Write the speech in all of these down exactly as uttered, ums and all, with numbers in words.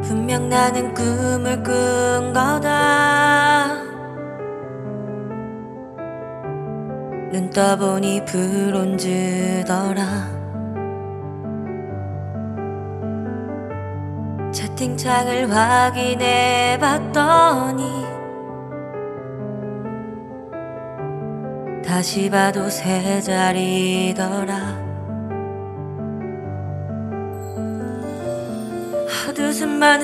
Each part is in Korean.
분명 나는 꿈을 꾼 거다. 눈 떠보니 브론즈더라. 채팅창을 확인해 봤더니 다시 봐도 세 자리더라. 헛웃음만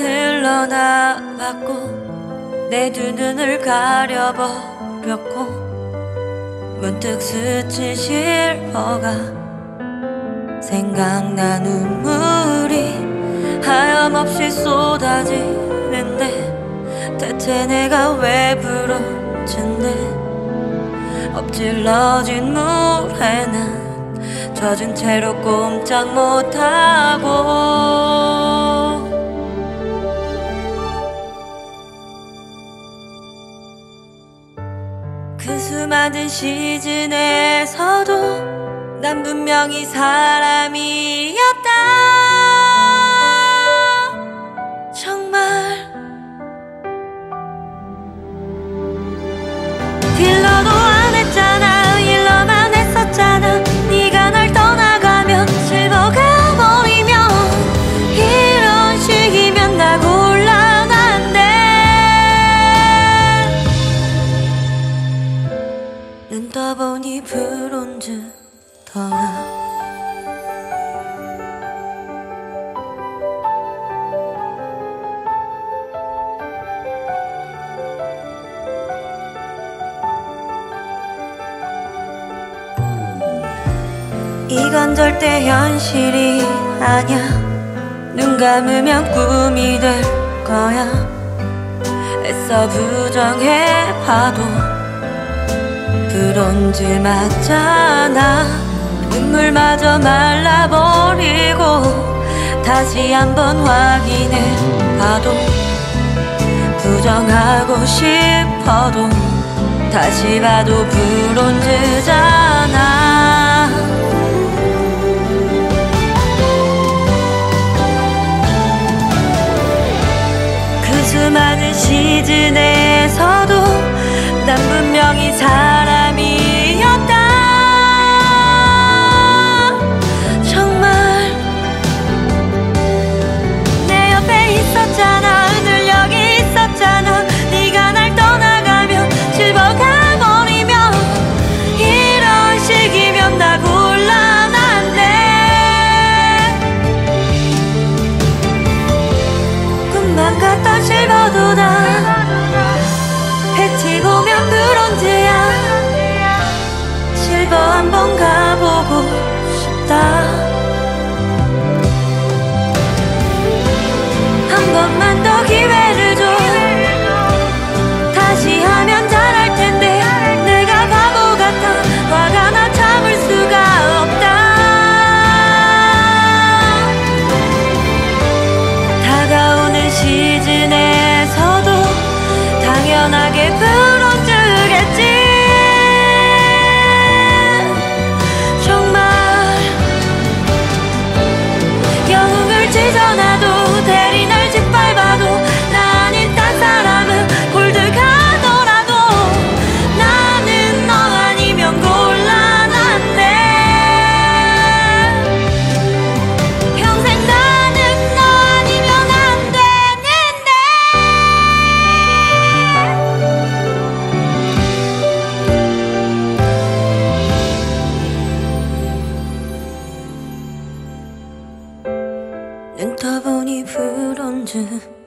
흘러나왔고 내 두 눈을 가려버렸고 문득 스친 실버가 생각나. 눈물이 하염없이 쏟아지는데 대체 내가 왜 부러진데. 엎질러진 물에 난 젖은 채로 꼼짝 못하고 그 수많은 시즌에서도 난 분명히 사람이었다. 정말 딜러도 안 했잖아. 일러만 했었잖아. 네가 날 떠나가면 실버가 버리면 이런 식이면 나 곤란한데. 눈 떠보니 브론즈더라. 이건 절대 현실이 아냐. 눈 감으면 꿈이 될 거야. 애써 부정해봐도 브론즈 맞잖아. 눈물마저 말라버리고 다시 한번 확인해봐도 부정하고 싶어도 다시 봐도 브론즈잖아. 수많은 시즌에서도 난 분명히 사람이었다. 정말 내 옆에 있었잖아. 늘 여기 있었잖아. 네가 날 떠나가면 실버가 버리면 이런 식이면 나 곤란한데. 꿈만 같던 실버도 다 패치 보면 브론즈야. 실버 한번 가보고 싶다. 한 번만 더 기회를 줘. 다시 하면 잘할 텐데 내가 바보 같아. 화가 나 참을 수가 없다. 다가오는 시즌에서도 당연하게 브론즈겠지. 정말 영웅을 찢어놔도 대리 날 짓밟아도 나 아닌 딴 사람은 골드 가더라도 나는 너 아니면 곤란한데. 평생 나는 너 아니면 안 되는데. 눈 떠보니 브론즈